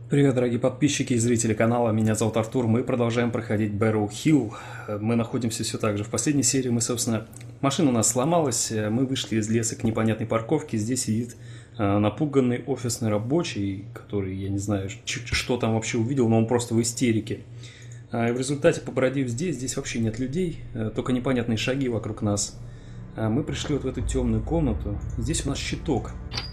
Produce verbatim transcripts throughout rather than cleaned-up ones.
Привет, дорогие подписчики и зрители канала, меня зовут Артур, мы продолжаем проходить Barrow Hill. Мы находимся все так же. В последней серии мы, собственно, машина у нас сломалась, мы вышли из леса к непонятной парковке, здесь сидит напуганный офисный рабочий, который, я не знаю, что там вообще увидел, но он просто в истерике. И в результате, побродив здесь, здесь вообще нет людей, только непонятные шаги вокруг нас. Мы пришли вот в эту темную комнату, здесь у нас щиток.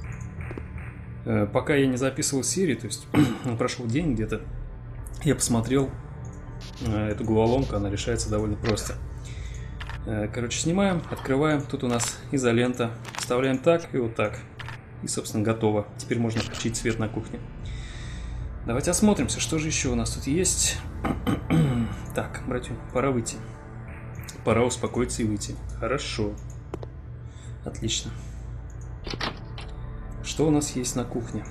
Пока я не записывал серию, то есть прошел день где-то, я посмотрел эту головоломку, она решается довольно просто. Короче, снимаем, открываем, тут у нас изолента, вставляем так и вот так. И, собственно, готово. Теперь можно включить свет на кухне. Давайте осмотримся, что же еще у нас тут есть. Так, братья, пора выйти. Пора успокоиться и выйти. Хорошо. Отлично. Что у нас есть на кухне?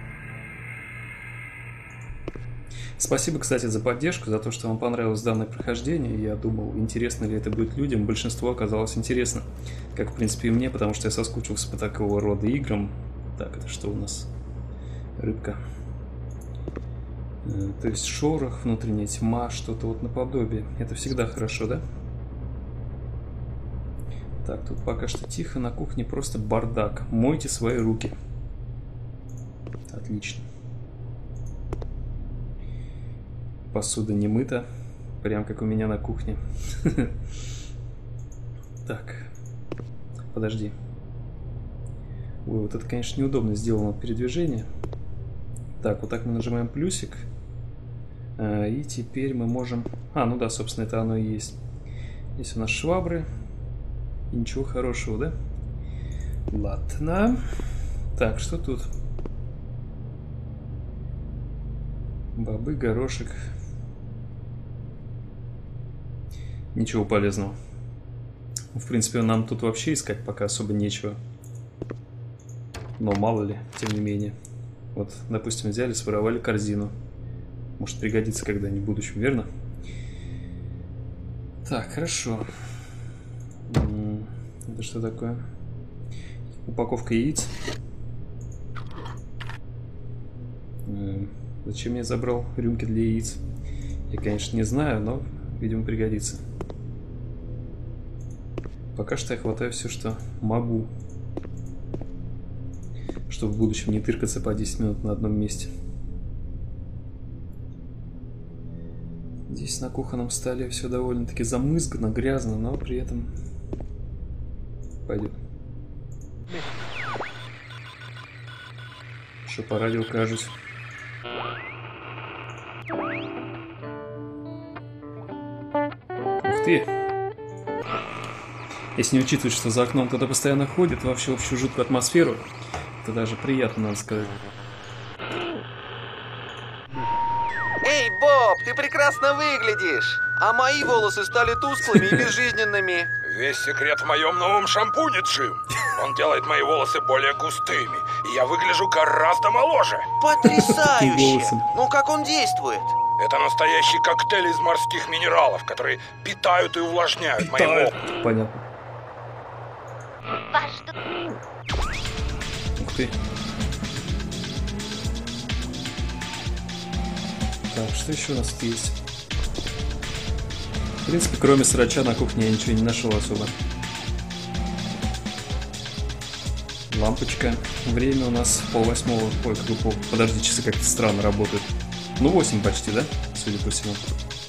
Спасибо, кстати, за поддержку, за то, что вам понравилось данное прохождение. Я думал, интересно ли это будет людям. Большинство оказалось интересно. Как, в принципе, и мне, потому что я соскучился по такого рода играм. Так, это что у нас? Рыбка. То есть шорох, внутренняя тьма, что-то вот наподобие. Это всегда хорошо, да? Так, тут пока что тихо, на кухне просто бардак. Мойте свои руки. Отлично. Посуда не мыта, прям как у меня на кухне. Так, подожди. Ой, вот это, конечно, неудобно сделано передвижение. Так, вот так мы нажимаем плюсик. И теперь мы можем... А, ну да, собственно, это оно и есть. Здесь у нас швабры. И ничего хорошего, да? Ладно. Так, что тут? Бобы, горошек. Ничего полезного. В принципе, нам тут вообще искать пока особо нечего. Но мало ли, тем не менее. Вот, допустим, взяли, своровали корзину. Может пригодится когда-нибудь в будущем, верно? Так, хорошо. Это что такое? Упаковка яиц. Зачем я забрал рюмки для яиц? Я, конечно, не знаю, но, видимо, пригодится. Пока что я хватаю все, что могу. Чтобы в будущем не тыркаться по десять минут на одном месте. Здесь на кухонном столе все довольно-таки замызгано, грязно, но при этом... Пойдет. Что по радио кажусь. Ух ты! Если не учитывать, что за окном кто-то постоянно ходит, вообще общую жуткую атмосферу, это даже приятно, надо сказать. Эй, Боб, ты прекрасно выглядишь! А мои волосы стали тусклыми и безжизненными. Весь секрет в моем новом шампуне, Джим. Он делает мои волосы более густыми, и я выгляжу гораздо моложе. Потрясающе! Ну как он действует? Это настоящий коктейль из морских минералов, которые питают и увлажняют мои волосы. Понятно. Ух ты. Так, что еще у нас тут есть? В принципе, кроме срача на кухне я ничего не нашел особо. Лампочка. Время у нас полвосьмого. Ой, как пол... Подожди, часы как-то странно работают. Ну, восемь почти, да? Судя по всему.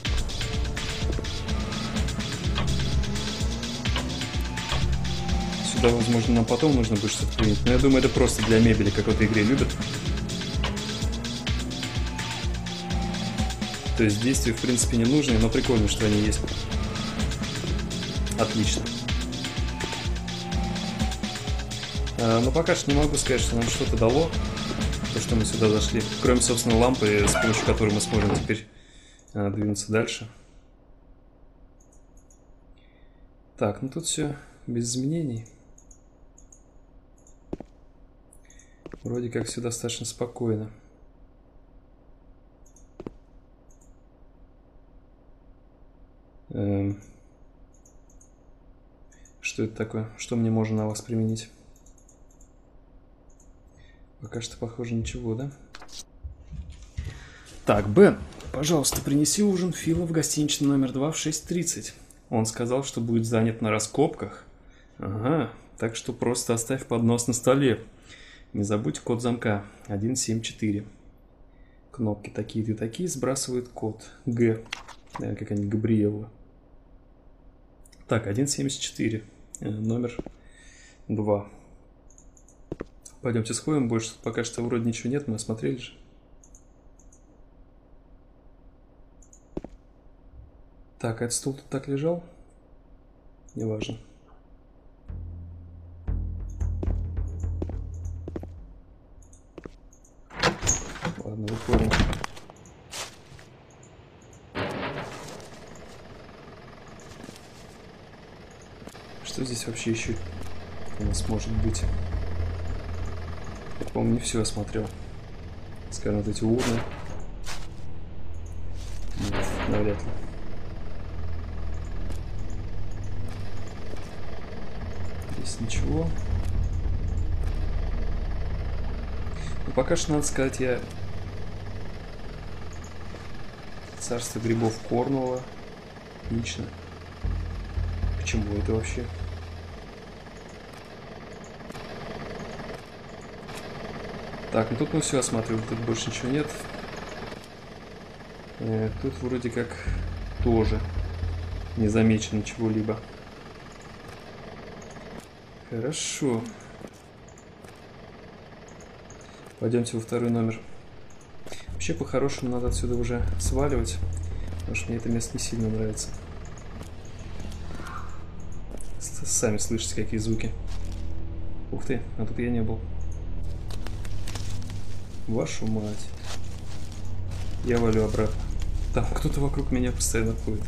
Сюда, возможно, нам потом нужно будет что-то принять. Но я думаю, это просто для мебели, как в этой игре любят. То есть действия, в принципе, не нужны, но прикольно, что они есть. Отлично. А, но пока что не могу сказать, что нам что-то дало. То, что мы сюда зашли. Кроме, собственно, лампы, с помощью которой мы сможем теперь а, двинуться дальше. Так, ну тут все без изменений. Вроде как все достаточно спокойно. Эм... Что это такое? Что мне можно на вас применить? Пока что, похоже, ничего, да? Так, Бен, пожалуйста, принеси ужин Фила в гостиничный номер два в шесть тридцать. Он сказал, что будет занят на раскопках. Ага, так что просто оставь поднос на столе. Не забудь код замка один семь четыре. Кнопки такие-то и такие сбрасывают код Г. Наверное, какая-нибудь Габриэлла. Так, один семьдесят четыре. Номер два. Пойдемте сходим. Больше тут пока что вроде ничего нет. Мы осмотрели же. Так, этот стул тут так лежал? Неважно. Ладно, выходим. Что здесь вообще еще у нас может быть? Я, по-моему, не все осмотрел. Скажем, вот эти урны. Нет, навряд ли. Здесь ничего. Ну, пока что, надо сказать, я... Царство грибов Корнуолла. Отлично. К чему это вообще? Так, ну тут мы все осматривали, тут больше ничего нет. Э, тут вроде как тоже не замечено чего-либо. Хорошо. Пойдемте во второй номер. Вообще, по-хорошему, надо отсюда уже сваливать, потому что мне это место не сильно нравится. Сами слышите, какие звуки. Ух ты, а тут я не был. Вашу мать. Я валю обратно. Там кто-то вокруг меня постоянно ходит.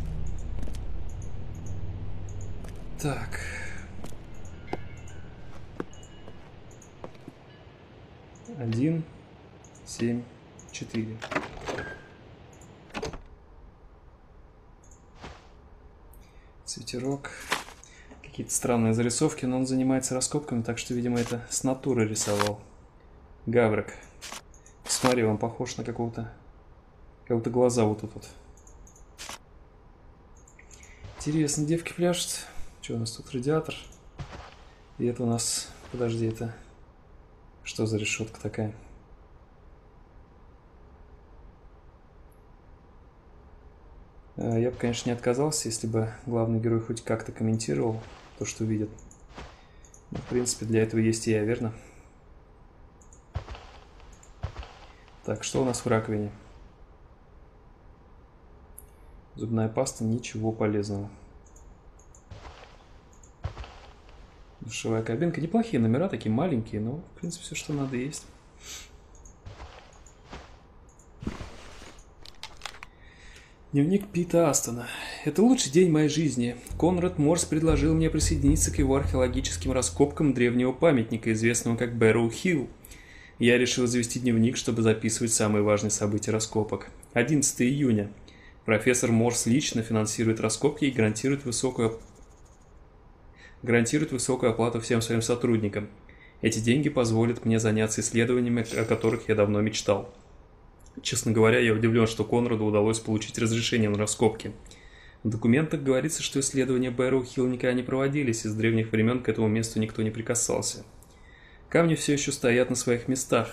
Так. Один, семь, четыре. Ветерок. Какие-то странные зарисовки, но он занимается раскопками, так что, видимо, это с натуры рисовал. Гаврик. Смотри, он похож на какого-то... Как-то глаза вот тут вот. Интересно, девки пляшут. Что у нас тут? Радиатор. И это у нас... Подожди, это... Что за решетка такая? Я бы, конечно, не отказался, если бы главный герой хоть как-то комментировал то, что видит. Но, в принципе, для этого есть и я, верно? Так, что у нас в раковине? Зубная паста, ничего полезного. Душевая кабинка. Неплохие номера, такие маленькие, но, в принципе, все, что надо, есть. Дневник Пита Астона. Это лучший день моей жизни. Конрад Морс предложил мне присоединиться к его археологическим раскопкам древнего памятника, известного как Бэрроу-Хилл. Я решил завести дневник, чтобы записывать самые важные события раскопок. одиннадцатого июня. Профессор Морс лично финансирует раскопки и гарантирует высокую, гарантирует высокую оплату всем своим сотрудникам. Эти деньги позволят мне заняться исследованиями, о которых я давно мечтал. Честно говоря, я удивлен, что Конраду удалось получить разрешение на раскопки. В документах говорится, что исследования Бэрроу-Хилл никогда не проводились, и с древних времен к этому месту никто не прикасался. Камни все еще стоят на своих местах.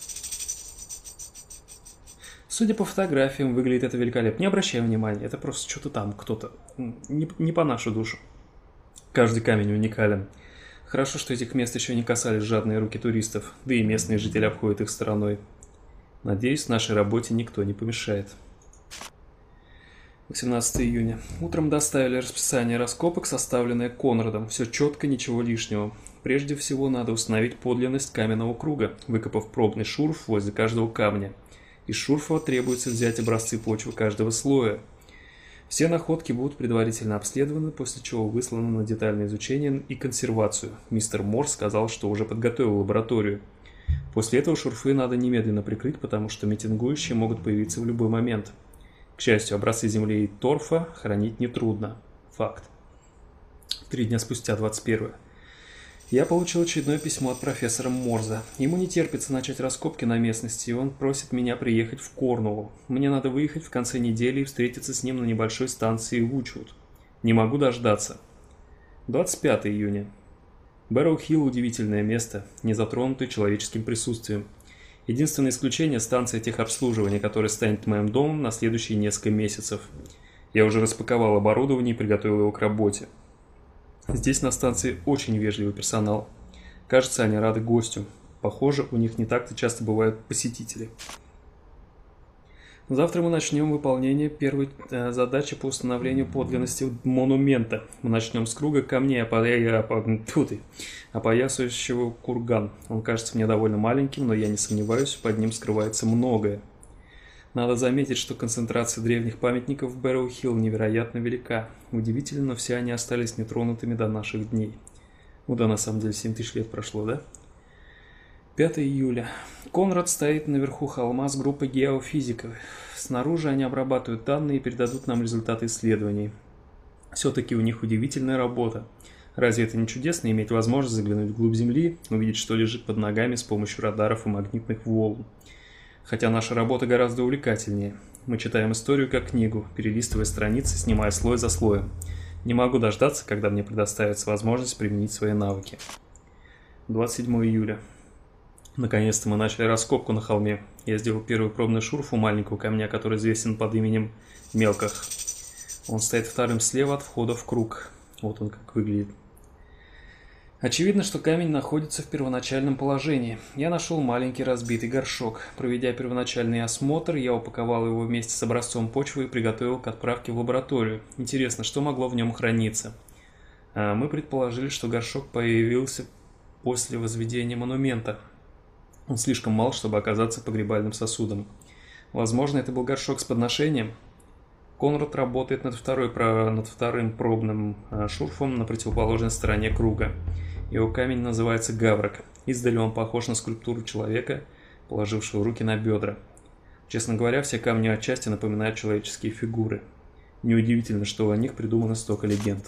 Судя по фотографиям, выглядит это великолепно. Не обращай внимания, это просто что-то там, кто-то. Не, не по нашу душу. Каждый камень уникален. Хорошо, что этих мест еще не касались жадные руки туристов, да и местные жители обходят их стороной. Надеюсь, нашей работе никто не помешает. восемнадцатого июня. Утром доставили расписание раскопок, составленное Конрадом. Все четко, ничего лишнего. Прежде всего, надо установить подлинность каменного круга, выкопав пробный шурф возле каждого камня. Из шурфа требуется взять образцы почвы каждого слоя. Все находки будут предварительно обследованы, после чего высланы на детальное изучение и консервацию. Мистер Морс сказал, что уже подготовил лабораторию. После этого шурфы надо немедленно прикрыть, потому что митингующие могут появиться в любой момент. К счастью, образцы земли и торфа хранить нетрудно. Факт. Три дня спустя, двадцать первого. Я получил очередное письмо от профессора Морза. Ему не терпится начать раскопки на местности, и он просит меня приехать в Корнуолл. Мне надо выехать в конце недели и встретиться с ним на небольшой станции Вучвуд. Не могу дождаться. двадцать пятое июня. Бэрроу-Хилл – удивительное место, не затронутое человеческим присутствием. Единственное исключение – станция техобслуживания, которая станет моим домом на следующие несколько месяцев. Я уже распаковал оборудование и приготовил его к работе. Здесь на станции очень вежливый персонал. Кажется, они рады гостю. Похоже, у них не так-то часто бывают посетители. Завтра мы начнем выполнение первой э, задачи по установлению подлинности монумента. Мы начнем с круга камней, опоя... опоясывающего курган. Он кажется мне довольно маленьким, но я не сомневаюсь, под ним скрывается многое. Надо заметить, что концентрация древних памятников в Бэрроу-Хилл невероятно велика. Удивительно, но все они остались нетронутыми до наших дней. Ну да, на самом деле, семь тысяч лет прошло, да? пятое июля. Конрад стоит наверху холма с группой геофизиков. Снаружи они обрабатывают данные и передадут нам результаты исследований. Все-таки у них удивительная работа. Разве это не чудесно иметь возможность заглянуть вглубь Земли, увидеть, что лежит под ногами с помощью радаров и магнитных волн? Хотя наша работа гораздо увлекательнее. Мы читаем историю как книгу, перелистывая страницы, снимая слой за слоем. Не могу дождаться, когда мне предоставится возможность применить свои навыки. двадцать седьмое июля. Наконец-то мы начали раскопку на холме. Я сделал первый пробный шурф у маленького камня, который известен под именем Мелках. Он стоит вторым слева от входа в круг. Вот он как выглядит. Очевидно, что камень находится в первоначальном положении. Я нашел маленький разбитый горшок. Проведя первоначальный осмотр, я упаковал его вместе с образцом почвы и приготовил к отправке в лабораторию. Интересно, что могло в нем храниться? А мы предположили, что горшок появился после возведения монумента. Он слишком мал, чтобы оказаться погребальным сосудом. Возможно, это был горшок с подношением. Конрад работает над, второй, над вторым пробным шурфом на противоположной стороне круга. Его камень называется Гаврок. Издали он похож на скульптуру человека, положившего руки на бедра. Честно говоря, все камни отчасти напоминают человеческие фигуры. Неудивительно, что о них придумано столько легенд.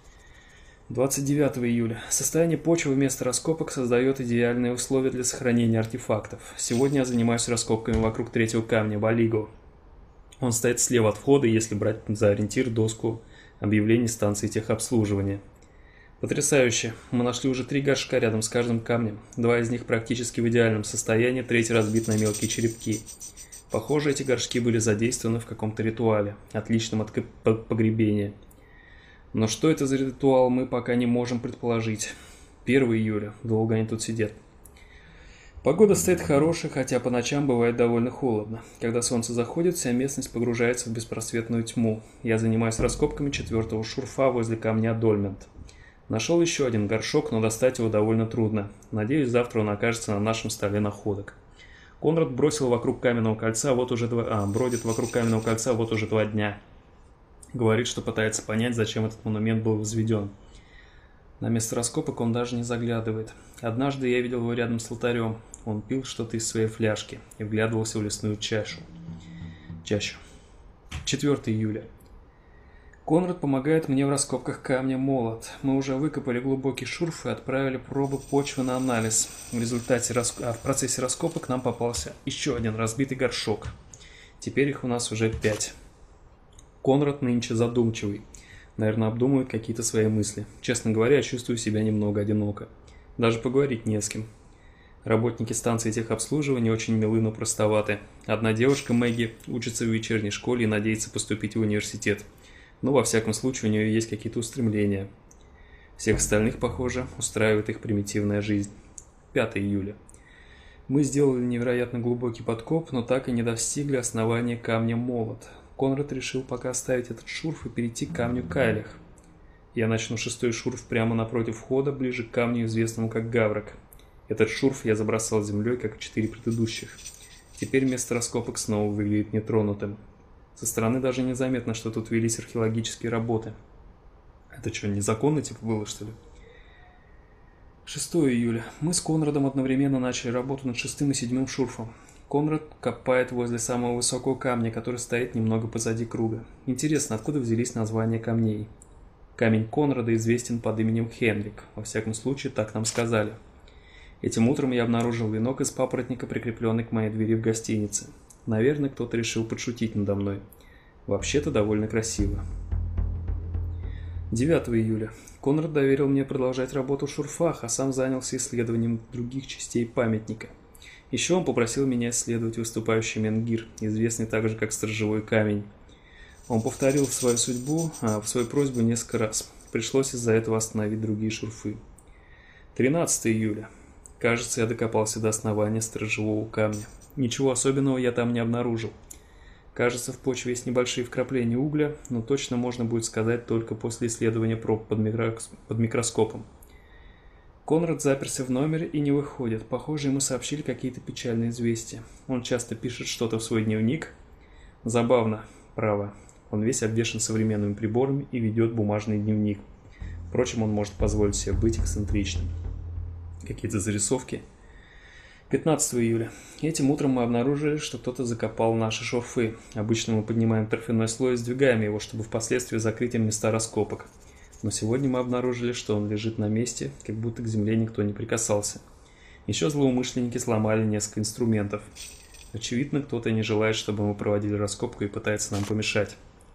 двадцать девятое июля. Состояние почвы вместо раскопок создает идеальные условия для сохранения артефактов. Сегодня я занимаюсь раскопками вокруг третьего камня, Балиго. Он стоит слева от входа, если брать за ориентир доску объявлений станции техобслуживания. Потрясающе. Мы нашли уже три горшка рядом с каждым камнем. Два из них практически в идеальном состоянии, третий разбит на мелкие черепки. Похоже, эти горшки были задействованы в каком-то ритуале, отличном от погребения. Но что это за ритуал, мы пока не можем предположить. первое июля. Долго они тут сидят. Погода стоит хорошая, хотя по ночам бывает довольно холодно. Когда солнце заходит, вся местность погружается в беспросветную тьму. Я занимаюсь раскопками четвертого шурфа возле камня Дольмент. Нашел еще один горшок, но достать его довольно трудно. Надеюсь, завтра он окажется на нашем столе находок. Конрад бросил вокруг каменного кольца вот уже два... А, бродит вокруг каменного кольца вот уже два дня. Говорит, что пытается понять, зачем этот монумент был возведен. На место раскопок он даже не заглядывает. Однажды я видел его рядом с алтарем. Он пил что-то из своей фляжки и вглядывался в лесную чашу. Чащу. четвертое июля. Конрад помогает мне в раскопках камня молот. Мы уже выкопали глубокий шурф и отправили пробы почвы на анализ. В результате рас... а в процессе раскопок нам попался еще один разбитый горшок. Теперь их у нас уже пять. Конрад нынче задумчивый. Наверное, обдумывает какие-то свои мысли. Честно говоря, я чувствую себя немного одиноко. Даже поговорить не с кем. Работники станции техобслуживания очень милы, но простоваты. Одна девушка, Мэгги, учится в вечерней школе и надеется поступить в университет. Но, во всяком случае, у нее есть какие-то устремления. Всех остальных, похоже, устраивает их примитивная жизнь. пятое июля. Мы сделали невероятно глубокий подкоп, но так и не достигли основания камня молот. Конрад решил пока оставить этот шурф и перейти к камню Кайлях. Я начну шестой шурф прямо напротив входа, ближе к камню, известному как Гаврок. Этот шурф я забросал землей, как и четыре предыдущих. Теперь место раскопок снова выглядит нетронутым. Со стороны даже незаметно, что тут велись археологические работы. Это что, незаконно типа было, что ли? шестое июля. Мы с Конрадом одновременно начали работу над шестым и седьмым шурфом. Конрад копает возле самого высокого камня, который стоит немного позади круга. Интересно, откуда взялись названия камней? Камень Конрада известен под именем Хенрик, во всяком случае, так нам сказали. Этим утром я обнаружил венок из папоротника, прикрепленный к моей двери в гостинице. Наверное, кто-то решил подшутить надо мной. Вообще-то довольно красиво. девятого июля. Конрад доверил мне продолжать работу в шурфах, а сам занялся исследованием других частей памятника. Еще он попросил меня исследовать выступающий менгир, известный также как сторожевой камень. Он повторил свою судьбу, а, в свою просьбу несколько раз. Пришлось из-за этого остановить другие шурфы. тринадцатого июля. Кажется, я докопался до основания сторожевого камня. Ничего особенного я там не обнаружил. Кажется, в почве есть небольшие вкрапления угля, но точно можно будет сказать только после исследования проб под, микрос... под микроскопом. Конрад заперся в номере и не выходит. Похоже, ему сообщили какие-то печальные известия. Он часто пишет что-то в свой дневник. Забавно, право. Он весь обвешан современными приборами и ведет бумажный дневник. Впрочем, он может позволить себе быть эксцентричным. Какие-то зарисовки. пятнадцатого июля. Этим утром мы обнаружили, что кто-то закопал наши шурфы. Обычно мы поднимаем торфяной слой и сдвигаем его, чтобы впоследствии закрыть им места раскопок. Но сегодня мы обнаружили, что он лежит на месте, как будто к земле никто не прикасался. Еще злоумышленники сломали несколько инструментов. Очевидно, кто-то не желает, чтобы мы проводили раскопку и пытается нам помешать.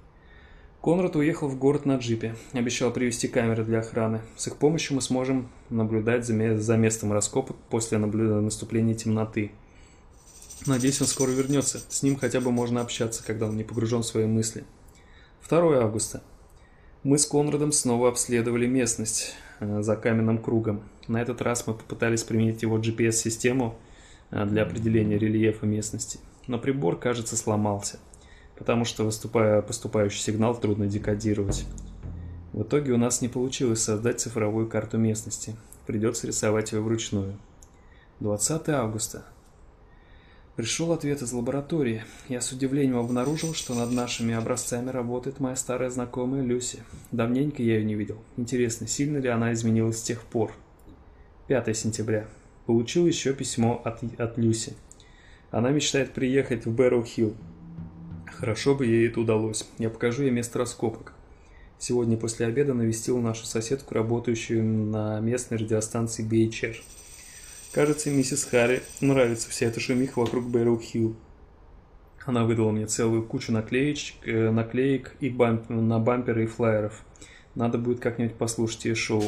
Конрад уехал в город на джипе. Обещал привезти камеры для охраны. С их помощью мы сможем наблюдать за, за местом раскопок после наблю... наступления темноты. Надеюсь, он скоро вернется. С ним хотя бы можно общаться, когда он не погружен в свои мысли. второго августа. Мы с Конрадом снова обследовали местность э, за каменным кругом. На этот раз мы попытались применить его джи пи эс-систему э, для определения рельефа местности. Но прибор, кажется, сломался, потому что выступая, поступающий сигнал трудно декодировать. В итоге у нас не получилось создать цифровую карту местности. Придется рисовать ее вручную. двадцатого августа. Пришел ответ из лаборатории. Я с удивлением обнаружил, что над нашими образцами работает моя старая знакомая Люси. Давненько я ее не видел. Интересно, сильно ли она изменилась с тех пор? пятого сентября. Получил еще письмо от, от Люси. Она мечтает приехать в Бэрроу-Хилл. Хорошо бы ей это удалось. Я покажу ей место раскопок. Сегодня после обеда навестил нашу соседку, работающую на местной радиостанции би эйч ар. Кажется, миссис Харри нравится вся эта шумиха вокруг Бэрроу-Хилл. Она выдала мне целую кучу наклеечек, э, наклеек и бамп, на бамперы и флаеров. Надо будет как-нибудь послушать ее шоу.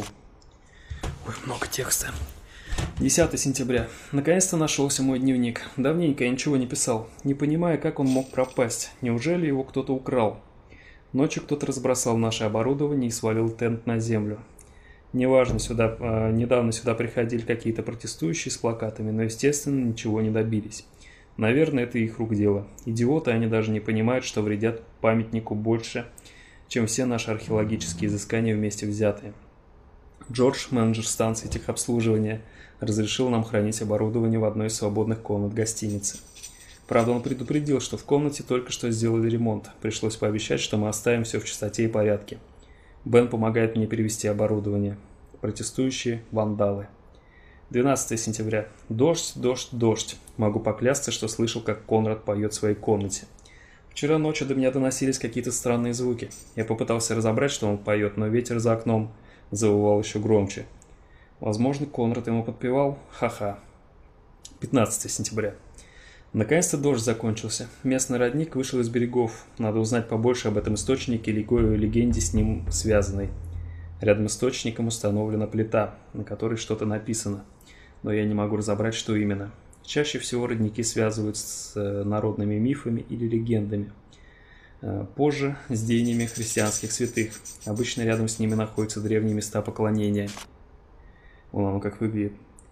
Ой, много текста. десятого сентября. Наконец-то нашелся мой дневник. Давненько я ничего не писал. Не понимая, как он мог пропасть. Неужели его кто-то украл? Ночью кто-то разбросал наше оборудование и свалил тент на землю. Неважно, сюда, э, недавно сюда приходили какие-то протестующие с плакатами, но, естественно, ничего не добились. Наверное, это их рук дело. Идиоты, они даже не понимают, что вредят памятнику больше, чем все наши археологические изыскания вместе взятые. Джордж, менеджер станции техобслуживания, разрешил нам хранить оборудование в одной из свободных комнат гостиницы. Правда, он предупредил, что в комнате только что сделали ремонт. Пришлось пообещать, что мы оставим все в чистоте и порядке. Бен помогает мне перевести оборудование. Протестующие вандалы. двенадцатого сентября. Дождь, дождь, дождь. Могу поклясться, что слышал, как Конрад поет в своей комнате. Вчера ночью до меня доносились какие-то странные звуки. Я попытался разобрать, что он поет, но ветер за окном завывал еще громче. Возможно, Конрад ему подпевал? Ха-ха. пятнадцатого сентября. Наконец-то дождь закончился. Местный родник вышел из берегов. Надо узнать побольше об этом источнике или легенде с ним связанной. Рядом с источником установлена плита, на которой что-то написано. Но я не могу разобрать, что именно. Чаще всего родники связывают с народными мифами или легендами. Позже с деяниями христианских святых. Обычно рядом с ними находятся древние места поклонения. Вон оно как выглядит.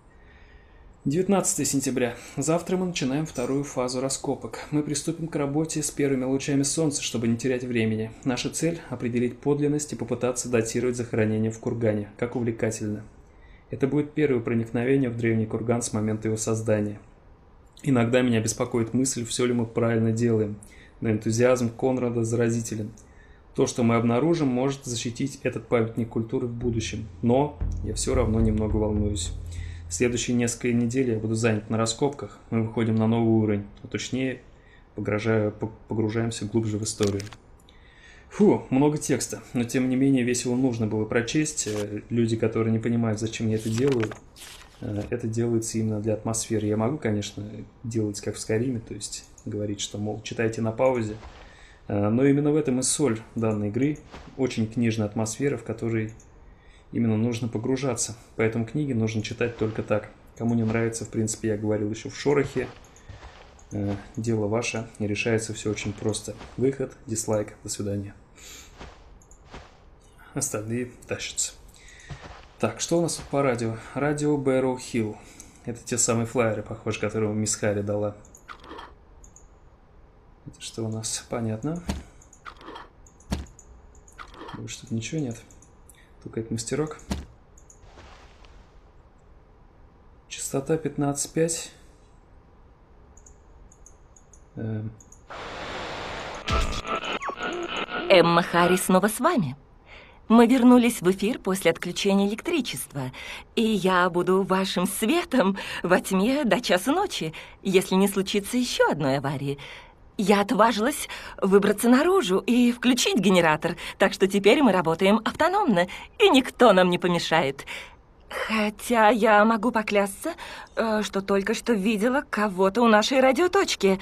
девятнадцатого сентября. Завтра мы начинаем вторую фазу раскопок. Мы приступим к работе с первыми лучами солнца, чтобы не терять времени. Наша цель – определить подлинность и попытаться датировать захоронение в кургане. Как увлекательно. Это будет первое проникновение в древний курган с момента его создания. Иногда меня беспокоит мысль, все ли мы правильно делаем, но энтузиазм Конрада заразителен. То, что мы обнаружим, может защитить этот памятник культуры в будущем, но я все равно немного волнуюсь. В следующие несколько недель я буду занят на раскопках, мы выходим на новый уровень, а точнее погружаемся глубже в историю. Фу, много текста, но тем не менее весь его нужно было прочесть. Люди, которые не понимают, зачем я это делаю, это делается именно для атмосферы. Я могу, конечно, делать как в Скайриме, то есть говорить, что, мол, читайте на паузе, но именно в этом и соль данной игры. Очень книжная атмосфера, в которой именно нужно погружаться. Поэтому книги нужно читать только так. Кому не нравится, в принципе, я говорил еще в Шорохе, дело ваше, и решается все очень просто. Выход, дизлайк, до свидания. Остальные тащатся. Так, что у нас тут по радио? Радио Бэрроу Хилл. Это те самые флайеры, похоже, которые мисс Харри дала. Это что у нас? Понятно. Больше тут ничего нет. Только это мастерок. Частота пятнадцать пять. Эм. Эмма Харри снова с вами. Мы вернулись в эфир после отключения электричества, и я буду вашим светом во тьме до часу ночи, если не случится еще одной аварии. Я отважилась выбраться наружу и включить генератор, так что теперь мы работаем автономно, и никто нам не помешает. Хотя я могу поклясться, что только что видела кого-то у нашей радиоточки.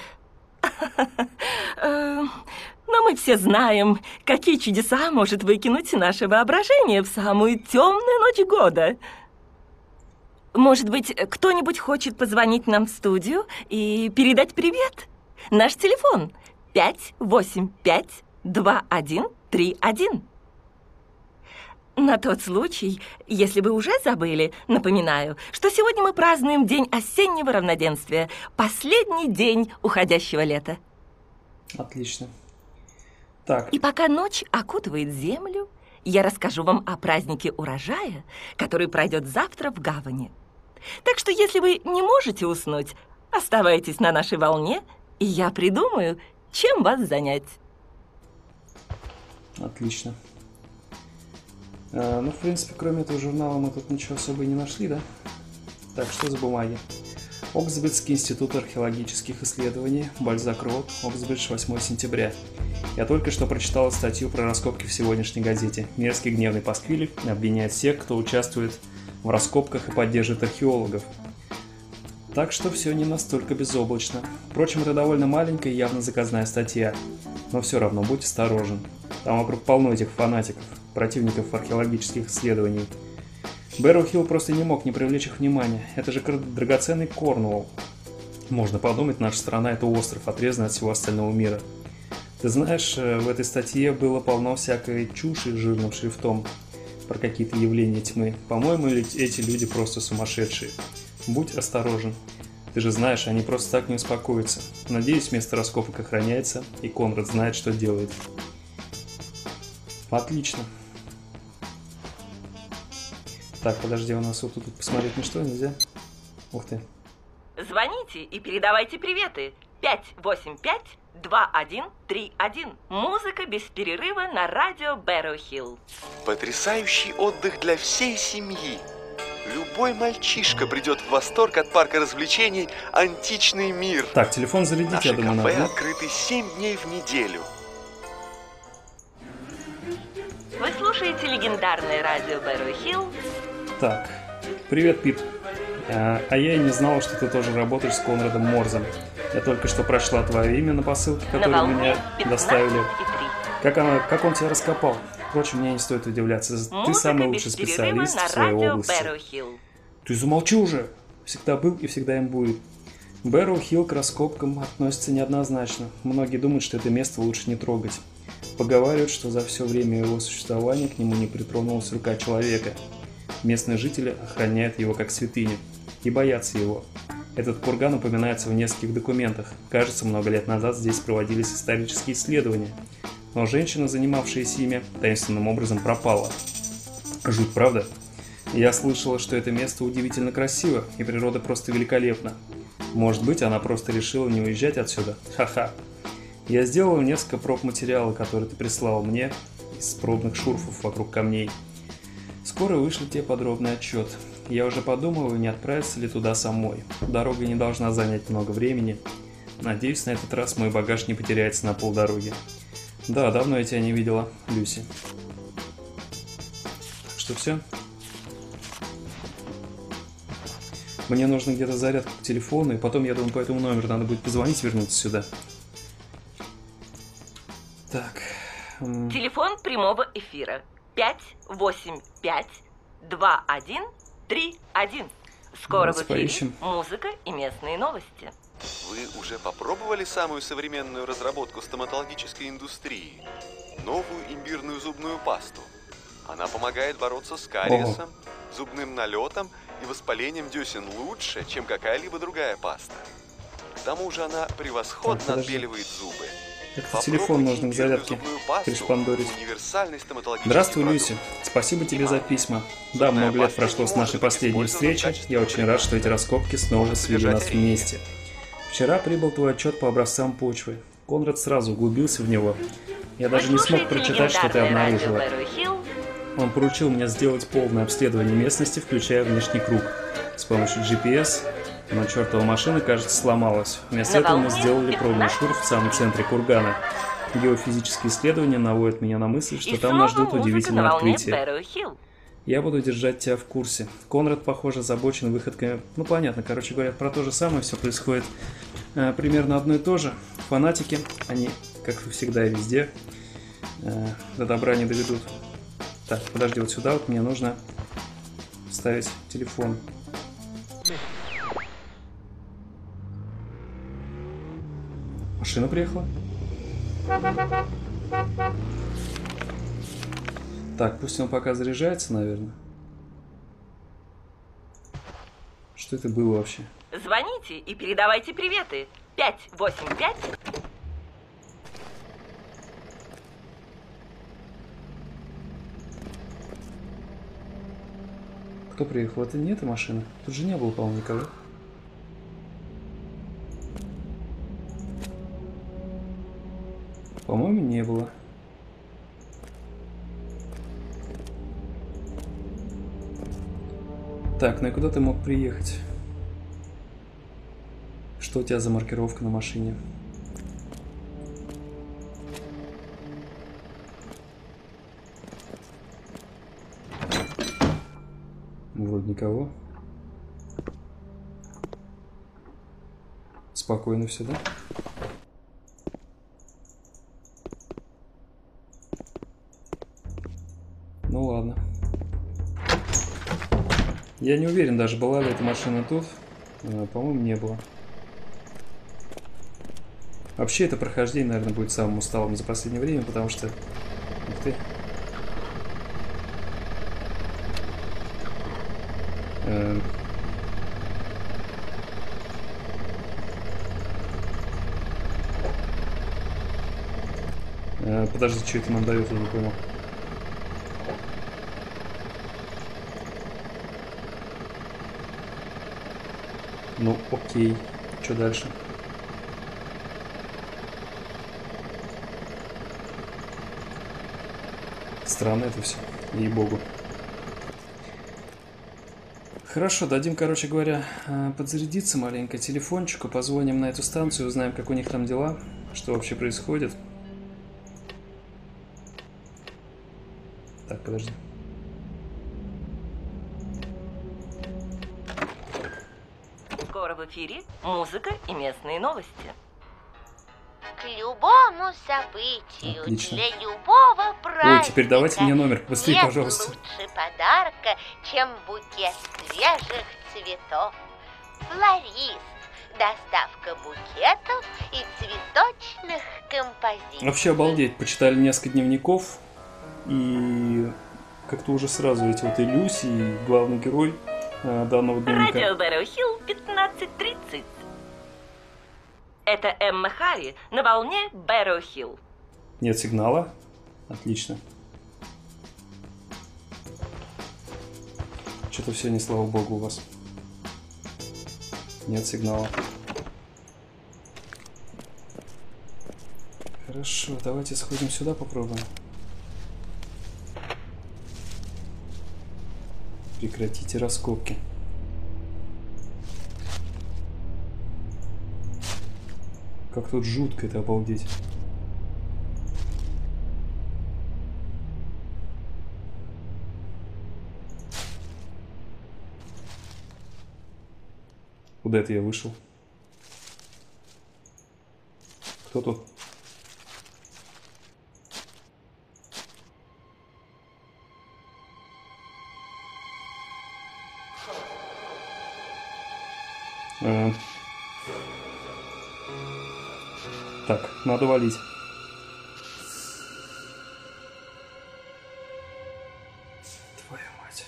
Но мы все знаем, какие чудеса может выкинуть наше воображение в самую темную ночь года. Может быть, кто-нибудь хочет позвонить нам в студию и передать привет? Наш телефон пять восемь пять два один три один. На тот случай, если вы уже забыли, напоминаю, что сегодня мы празднуем День осеннего равноденствия, последний день уходящего лета. Отлично. Так. И пока ночь окутывает землю, я расскажу вам о празднике урожая, который пройдет завтра в гавани. Так что, если вы не можете уснуть, оставайтесь на нашей волне, и я придумаю, чем вас занять. Отлично. А, ну, в принципе, кроме этого журнала мы тут ничего особо и не нашли, да? Так, что за бумаги? Оксбриджский институт археологических исследований, Бальзак-Роуд, Оксбридж, восьмое сентября. Я только что прочитал статью про раскопки в сегодняшней газете. Мерзкий гневный пасквиль обвиняет всех, кто участвует в раскопках и поддерживает археологов. Так что все не настолько безоблачно. Впрочем, это довольно маленькая и явно заказная статья. Но все равно будь осторожен. Там вокруг полно этих фанатиков, противников археологических исследований. Бэрроу Хилл просто не мог не привлечь их внимания. Это же драгоценный Корнуолл. Можно подумать, наша страна — это остров, отрезанный от всего остального мира. Ты знаешь, в этой статье было полно всякой чуши жирным шрифтом про какие-то явления тьмы. По-моему, эти люди просто сумасшедшие. Будь осторожен. Ты же знаешь, они просто так не успокоятся. Надеюсь, место раскопок охраняется, и Конрад знает, что делает. Отлично. Так, подожди, у нас вот тут посмотреть ничто нельзя. Ух ты. Звоните и передавайте приветы. пять восемь пять два один три один. Музыка без перерыва на радио Бэрроу Хилл. Потрясающий отдых для всей семьи. Любой мальчишка придет в восторг от парка развлечений «Античный мир». Так, телефон зарядить, Наши я думаю, кафе надо. открыты семь дней в неделю. Вы слушаете легендарное радио Бэрроу Хилл. Так, привет, Пип. А, а я и не знала, что ты тоже работаешь с Конрадом Морзом. Я только что прочла твое имя на посылке, которую мне доставили. Как, она, как он тебя раскопал? Впрочем, мне не стоит удивляться. Музыка ты самый лучший специалист в своей области. Ты замолчи уже! Всегда был и всегда им будет. Бэрроу Хилл к раскопкам относится неоднозначно. Многие думают, что это место лучше не трогать. Поговаривают, что за все время его существования к нему не притронулась рука человека. Местные жители охраняют его как святыню и боятся его. Этот курган упоминается в нескольких документах. Кажется, много лет назад здесь проводились исторические исследования. Но женщина, занимавшаяся ими, таинственным образом пропала. Жуть, правда? Я слышала, что это место удивительно красиво, и природа просто великолепна. Может быть, она просто решила не уезжать отсюда? Ха-ха. Я сделал несколько проб материала, который ты прислал мне, из пробных шурфов вокруг камней. Скоро вышлю тебе подробный отчет. Я уже подумываю, не отправиться ли туда самой. Дорога не должна занять много времени. Надеюсь, на этот раз мой багаж не потеряется на полдороги. Да, давно я тебя не видела, Люси. Что, все? Мне нужно где-то зарядку к телефону, и потом, я думаю, по этому номеру надо будет позвонить, вернуться сюда. Так. Телефон прямого эфира. пять восемь пять два один три один. Скоро в эфире музыка и местные новости. Вы уже попробовали самую современную разработку стоматологической индустрии? Новую имбирную зубную пасту. Она помогает бороться с кариесом, Ого. зубным налетом и воспалением десен лучше, чем какая-либо другая паста. К тому же она превосходно так, отбеливает зубы. Это телефон нужно к зарядке пришпандорить. Здравствуй, Люси. Спасибо тебе за письма. Да, много лет прошло с нашей последней встречи. Я очень рад, что эти раскопки снова свели нас вместе. Вчера прибыл твой отчет по образцам почвы. Конрад сразу углубился в него. Я даже не смог прочитать, что ты обнаружила. Он поручил мне сделать полное обследование местности, включая внешний круг. С помощью джи пи эс, но чертова машина, кажется, сломалась. Вместо этого мы сделали пробный шур в самом центре кургана. Геофизические исследования наводят меня на мысль, что там нас ждут удивительные открытия. Я буду держать тебя в курсе. Конрад, похоже, озабочен выходками. Ну, понятно, короче говоря, про то же самое все происходит э, примерно одно и то же. Фанатики, они, как всегда и везде, э, до добра не доведут. Так, подожди, вот сюда вот мне нужно вставить телефон. Машина приехала. Так, пусть он пока заряжается, наверное. Что это было вообще? Звоните и передавайте приветы. пять восемь пять. Кто приехал? Это не эта машина. Тут же не было, по-моему, никого. По-моему, не было. Так, ну и куда ты мог приехать? Что у тебя за маркировка на машине? Вроде никого. Спокойно все, да? Ну ладно. Я не уверен даже, была ли эта машина тут. По-моему, не было. Вообще, это прохождение, наверное, будет самым усталым за последнее время, потому что... Ух ты. Эм... Э, подожди, что это нам дает, я не понял. Ну, окей. Что дальше? Странно это все. Ей-богу. Хорошо, дадим, короче говоря, подзарядиться маленько телефончику, позвоним на эту станцию, узнаем, как у них там дела, что вообще происходит. Так, подожди. Скоро в эфире музыка и местные новости. К любому событию, Отлично. Для любого праздника. Ой, теперь давайте мне номер, быстрее, нет пожалуйста. Лучше подарка, чем букет свежих цветов. Флорист. Доставка букетов и цветочных композиций. Вообще обалдеть, почитали несколько дневников, и как-то уже сразу эти вот и Люси, и главный герой э, данного дневника. Радио Бэрроу Хилл, пятнадцать тридцать. Это Эмма Харри на волне Бэрроу Хилл. Нет сигнала? Отлично. Что-то все не слава богу у вас. Нет сигнала. Хорошо, давайте сходим сюда, попробуем. Прекратите раскопки. Как тут жутко это, обалдеть. Куда это я вышел? Кто тут? А. Так, надо валить. Твою мать.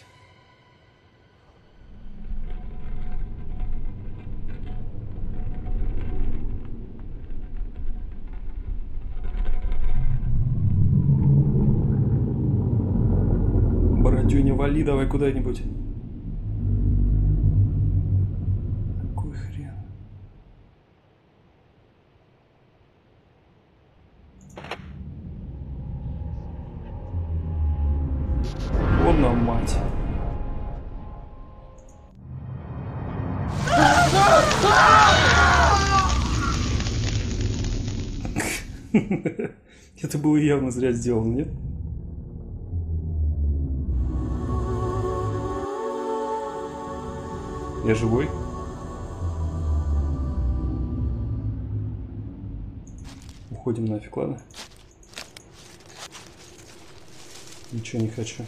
Бородюня, вали давай куда-нибудь. Какой хрен. Вот нам мать. Это было явно зря сделано, нет? Я живой? Уходим нафиг, ладно? Ничего не хочу.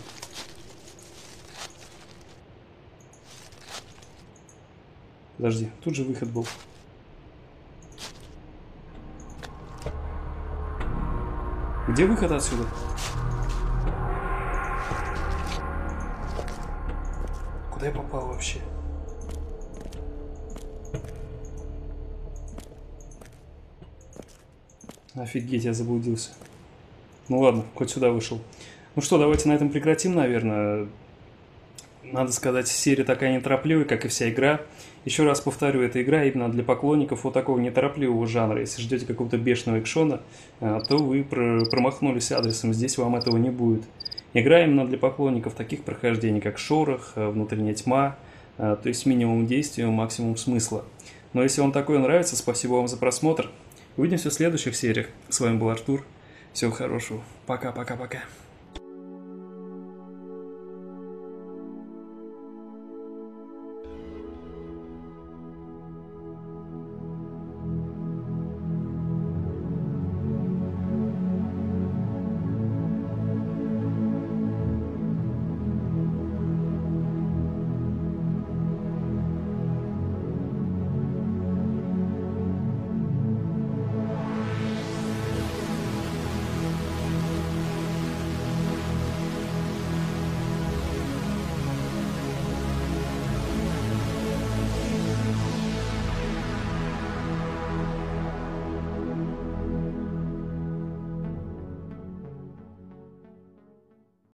Подожди, тут же выход был. Где выход отсюда? Куда я попал вообще? Офигеть, я заблудился. Ну ладно, хоть сюда вышел. Ну что, давайте на этом прекратим, наверное. Надо сказать, серия такая неторопливая, как и вся игра. Еще раз повторю, эта игра именно для поклонников вот такого неторопливого жанра. Если ждете какого-то бешеного экшона, то вы промахнулись адресом, здесь вам этого не будет. Игра именно для поклонников таких прохождений, как Шорох, Внутренняя тьма, то есть минимум действия, максимум смысла. Но если вам такое нравится, спасибо вам за просмотр. Увидимся в следующих сериях. С вами был Артур. Всего хорошего. Пока-пока-пока.